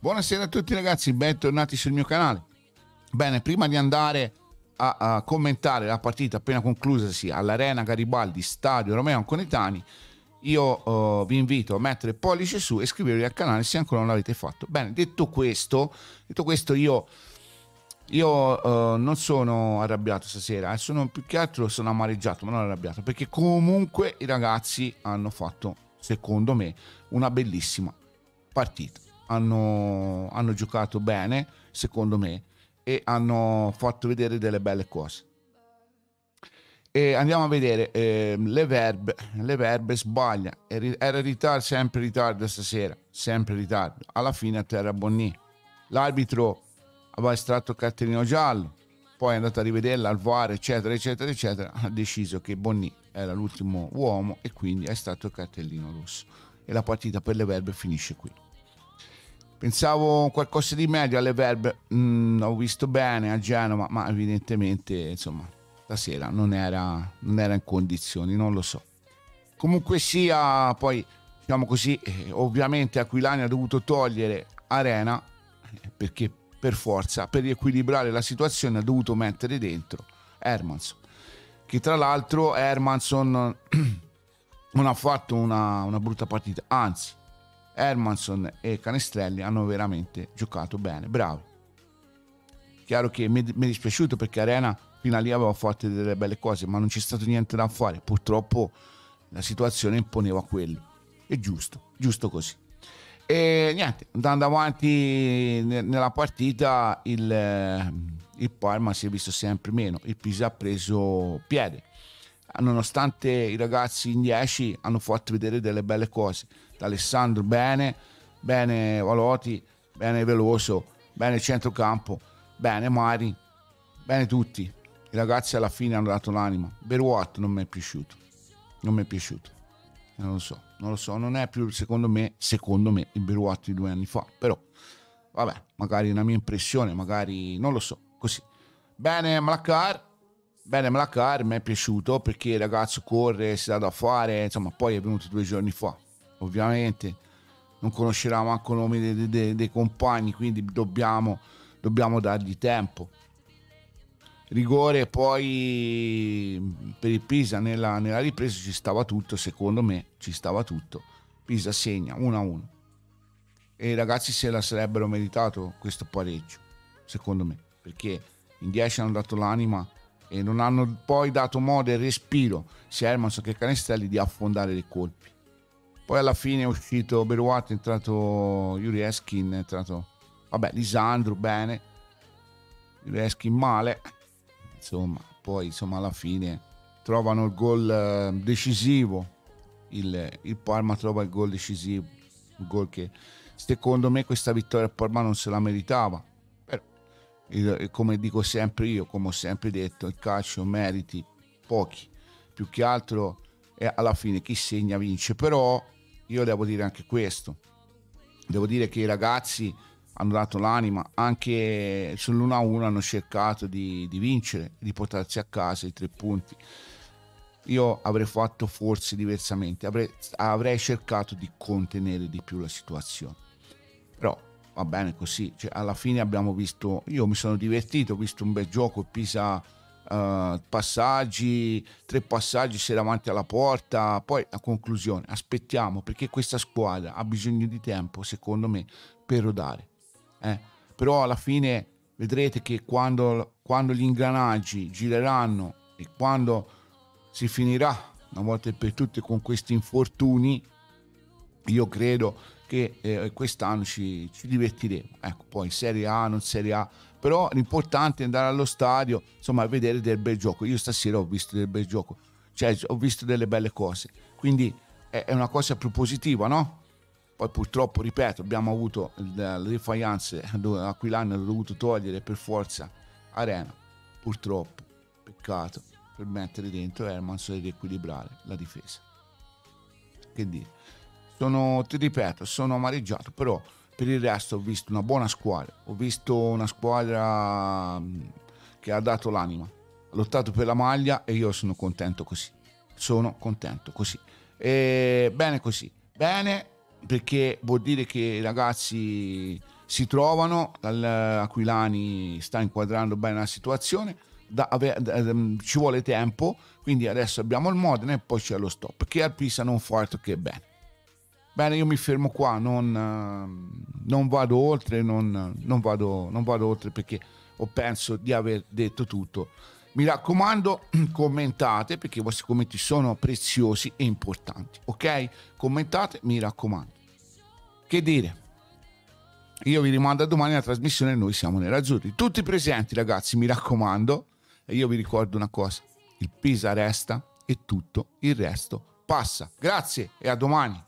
Buonasera a tutti ragazzi, bentornati sul mio canale. Bene, prima di andare a commentare la partita appena conclusasi all'Arena Garibaldi, Stadio Romeo Conetani, io vi invito a mettere pollice su e iscrivervi al canale se ancora non l'avete fatto. Bene, detto questo io non sono arrabbiato stasera, sono più che altro sono amareggiato, ma non arrabbiato, perché comunque i ragazzi hanno fatto, secondo me, una bellissima partita. Hanno giocato bene, secondo me, e hanno fatto vedere delle belle cose. E andiamo a vedere le verbe sbaglia, era in ritardo, sempre in ritardo stasera, sempre in ritardo, alla fine a terra Bonny, l'arbitro aveva estratto il cartellino giallo, poi è andato a rivederla al VAR, eccetera eccetera eccetera, ha deciso che Bonny era l'ultimo uomo e quindi è stato il cartellino rosso e la partita per le verbe finisce qui. Pensavo qualcosa di meglio alle verbe, ho visto bene a Genova, ma evidentemente insomma stasera non era in condizioni, non lo so. Comunque sia, poi diciamo così, ovviamente Aquilani ha dovuto togliere Arena perché per forza, per riequilibrare la situazione, ha dovuto mettere dentro Hermansson, che tra l'altro Hermansson non ha fatto una brutta partita, anzi Hermansson e Canestrelli hanno veramente giocato bene, bravi. Chiaro che mi è dispiaciuto perché Arena fino a lì aveva fatto delle belle cose, ma non c'è stato niente da fare, purtroppo la situazione imponeva quello, è giusto così. E niente, andando avanti nella partita il Parma si è visto sempre meno, il Pisa ha preso piede, nonostante i ragazzi in 10 hanno fatto vedere delle belle cose. Alessandro bene Valoti, bene Veloso, bene centrocampo, bene Mari, bene tutti. I ragazzi alla fine hanno dato l'anima. Beruat non mi è piaciuto, non lo so, non è più secondo me il Beruat di 2 anni fa, però vabbè, magari è una mia impressione, magari non lo so, così. Bene Mlakar, mi è piaciuto perché il ragazzo corre, si dà da fare, insomma, poi è venuto 2 giorni fa. Ovviamente non conoscerà manco i nomi dei compagni, quindi dobbiamo dargli tempo. Rigore poi per il Pisa nella ripresa ci stava tutto, secondo me ci stava tutto. Pisa segna 1-1 e i ragazzi se la sarebbero meritato questo pareggio, secondo me, perché in 10 hanno dato l'anima e non hanno poi dato modo e respiro sia Hermansson che Canestrelli di affondare dei colpi. Poi alla fine è uscito Beruat, è entrato Jurieskin, è entrato Lisandro bene, Jurieskin male, insomma, poi insomma alla fine trovano il gol decisivo, il Parma trova il gol decisivo, il gol che secondo me questa vittoria al Parma non se la meritava, però come dico sempre io, come ho sempre detto, il calcio meriti pochi, più che altro e alla fine chi segna vince. Però io devo dire anche questo, devo dire che i ragazzi hanno dato l'anima, anche sull'1-1 hanno cercato di vincere, di portarsi a casa i 3 punti. Io avrei fatto forse diversamente, avrei cercato di contenere di più la situazione, però va bene così, cioè, alla fine abbiamo visto, io mi sono divertito, ho visto un bel gioco, Pisa 3 passaggi, sei davanti alla porta, poi a conclusione aspettiamo, perché questa squadra ha bisogno di tempo, secondo me, per rodare, però alla fine vedrete che quando gli ingranaggi gireranno e quando si finirà una volta per tutte con questi infortuni, io credo che quest'anno ci divertiremo. Ecco, poi Serie A, non Serie A, però l'importante è andare allo stadio, insomma, a vedere del bel gioco. Io stasera ho visto del bel gioco, cioè ho visto delle belle cose, quindi è una cosa più positiva, no? Poi purtroppo, ripeto, abbiamo avuto le defiance, Aquilani ha dovuto togliere per forza Arena, purtroppo, peccato, per mettere dentro Hermansson e riequilibrare la difesa. Che dire, ti ripeto, sono amareggiato, però per il resto ho visto una buona squadra, ho visto una squadra che ha dato l'anima, ha lottato per la maglia e io sono contento così, e bene così, bene, perché vuol dire che i ragazzi si trovano, Aquilani sta inquadrando bene la situazione, ci vuole tempo, quindi adesso abbiamo il Modena e poi c'è lo stop, che al Pisa non fa altro che bene. Bene, io mi fermo qua, non vado oltre, non vado oltre perché penso di aver detto tutto. Mi raccomando, commentate, perché i vostri commenti sono preziosi e importanti, ok? Commentate, mi raccomando. Che dire? Io vi rimando a domani alla trasmissione Noi siamo nerazzurri. Tutti presenti, ragazzi, mi raccomando. E io vi ricordo una cosa: il Pisa resta e tutto il resto passa. Grazie e a domani.